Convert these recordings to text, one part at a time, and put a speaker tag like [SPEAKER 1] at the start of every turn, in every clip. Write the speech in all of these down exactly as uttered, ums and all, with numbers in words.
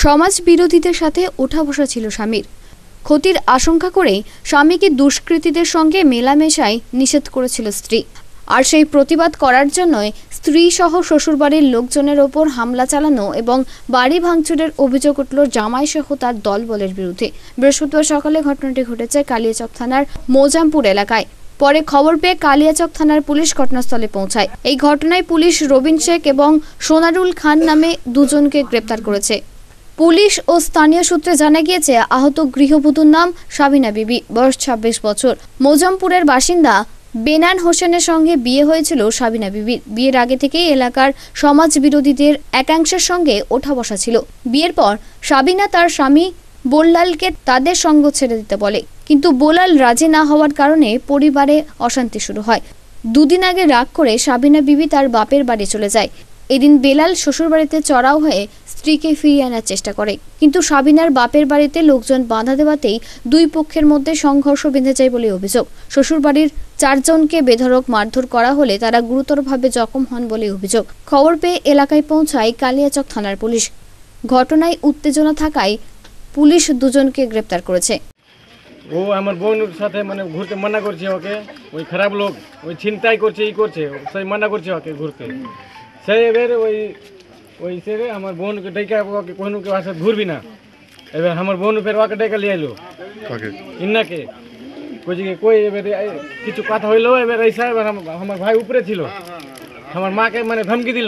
[SPEAKER 1] সমাজ বিরোধীদের সাথে ওঠা বসা ছিল স্বামীর। ক্ষতির আশঙ্কা করেই স্বামীকে দুষ্কৃতীদের সঙ্গে মেলামেশায় নিষেধ করেছিল স্ত্রী। আর সেই প্রতিবাদ করার জন্যই স্ত্রী সহ শ্বশুরবাড়ির লোকজনের ওপর হামলা চালানো এবং বাড়ি ভাঙচুরের অভিযোগ উঠল জামাই সহ তার দলবলের বিরুদ্ধে। বৃহস্পতিবার সকালে ঘটনাটি ঘটেছে কালিয়াচক থানার মোজামপুর এলাকায়। পরে খবর পেয়ে কালিয়াচক থানার পুলিশ ঘটনাস্থলে পৌঁছায়। এই ঘটনায় পুলিশ রবিন শেখ এবং সোনারুল খান নামে দুজনকে গ্রেপ্তার করেছে। পুলিশ ও স্থানীয় সূত্রে জানা গিয়েছে, আহত গৃহবধূর নাম সাবিনা বিবি, বয়স ছাব্বিশ বছর। মোজামপুরের বাসিন্দা বেনান হোসেনের সঙ্গে বিয়ে হয়েছিল সাবিনা বিবির। বিয়ের আগে থেকেই এলাকার সমাজ বিরোধীদের একাংশের সঙ্গে ওঠা বসা ছিল। বিয়ের পর সাবিনা তার স্বামী বোল্লালকে তাদের সঙ্গ ছেড়ে দিতে বলে, কিন্তু বোলাল রাজি না হওয়ার কারণে পরিবারে অশান্তি শুরু হয়। দুদিন আগে রাগ করে সাবিনা বিবি তার বাপের বাড়ি চলে যায়। এদিন বেলাল শ্বশুরবাড়িতে চড়াও হয়ে স্ত্রীকে ফিরিয়ে আনার চেষ্টা করে, কিন্তু সাবিনার বাপের বাড়িতে লোকজন বাধা দেওয়াতেই দুই পক্ষের মধ্যে সংঘর্ষ বেঁধে যায় বলে অভিযোগ। শ্বশুরবাড়ির চারজনকে বেধড়ক মারধর করা হলে তারা গুরুতরভাবে জখম হন বলে অভিযোগ। খবর পেয়ে এলাকায় পৌঁছায় কালিয়াচক থানার পুলিশ। ঘটনায় উত্তেজনা থাকায় পুলিশ দুজনকে গ্রেপ্তার করেছে।
[SPEAKER 2] ও আমার বোনের সাথে মানে ঘুরতে মানা করছে ওকে, ওই খারাপ লোক ওই ছিনতাই করছে এই করছে, সেই মানা করছে ওকে ঘুরতে। সেই এবার ওই ওই সে আমার বোনকে ডেকে ওকে কোনো কেউ আসে ঘুরবি না। এবার আমার বোন ফের ওকে ডেকে নিয়ে এলো ইন্নাকে কই কই এবার কিছু কথা হইলো। এবার এইসা এবার আমার ভাই উপরে ছিল, আমার মাকে মানে ধমকি দিল,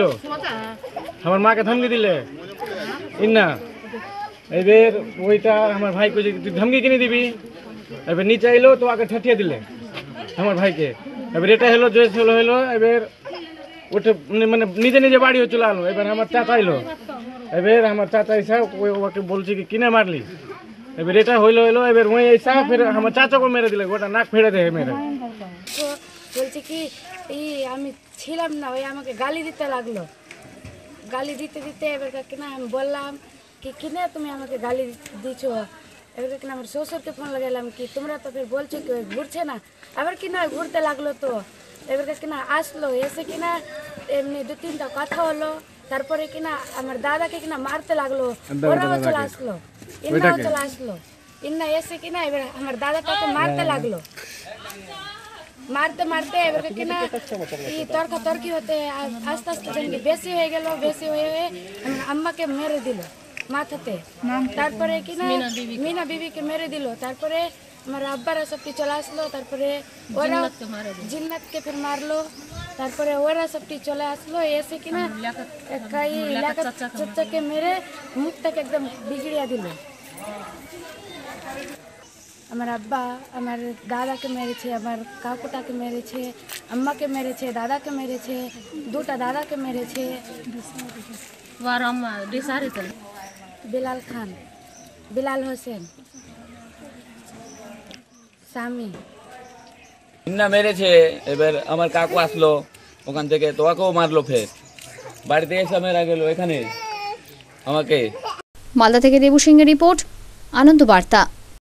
[SPEAKER 2] আমার মাকে ধমকি দিলে ইন্না। এবার ওইটা আমার ভাই কই তুই ধমকি কিনে দিবি। এবার নিচে এলো তো আগে ঠেঠিয়ে দিলে আমার ভাইকে। এবার এটা হলো জয়েস হলো হলো এবার ওটা মানে নিজে নিজে বাড়িও চলে আলো। এবার আমার চাচা এলো, এবার আমার চাচা এসে ওকে বলছে কি কিনে মারলি। এবার এটা হইলো হইলো এবার ওই এসে ফের আমার চাচাকে মেরে দিলে, গোটা নাক ফেড়ে দেয় মেরে।
[SPEAKER 3] বলছে কি এই আমি ছিলাম না, ওই আমাকে গালি দিতে লাগলো। গালি দিতে দিতে এবার কিনা আমি বললাম কি কিনে তুমি আমাকে গালি দিছো। এবার কিনা আমার শ্বশুরকে ফোন লাগাইলাম কি তোমরা তো ফের বলছো কি ঘুরছে না, আবার কিনা ঘুরতে লাগলো। তো এবার কিনা আসলো, এসে কিনা এমনি দু তিনটা কথা হলো। তারপরে কিনা আমার দাদাকে কিনা মারতে লাগলো, ওরাও চলে আসলো, ইন্নাও চলে আসলো। ইন্না এসে কিনা এবার আমার দাদাটাকে মারতে লাগলো। মারতে মারতে এবার কিনা এই তর্কা তর্কি হতে আস্তে আস্তে দেখি বেশি হয়ে গেল। বেশি হয়ে হয়ে আমার আম্মাকে মেরে দিল মাথাতে। তারপরে কিনা মিনা বিবিকে মেরে দিল। তারপরে আমার আব্বারা সবটি চলে আসলো। তারপরে ওরা জিন্নাতকে ফের মারলো। তারপরে ওরা সবটি চলে আসলো, এসে কিনা চাচাকে মেরে মুখটাকে একদম বিগড়িয়ে দিল। আমার আব্বা আমার দাদাকে মেরেছে, আমার কাকুটাকে মেরেছে, আম্মাকে মেরেছে, দাদাকে মেরেছে, দুটা দাদাকে মেরেছে। বিলাল খান, বিলাল হোসেন স্বামী
[SPEAKER 4] ইন্না মেরেছে। এবার আমার কাকু আসলো ওখান থেকে, তো ওকেও মারলো। ফের বাড়িতে এসে মেরা গেল এখানে আমাকে।
[SPEAKER 1] মালদা থেকে দেবু সিংহের রিপোর্ট, আনন্দ বার্তা।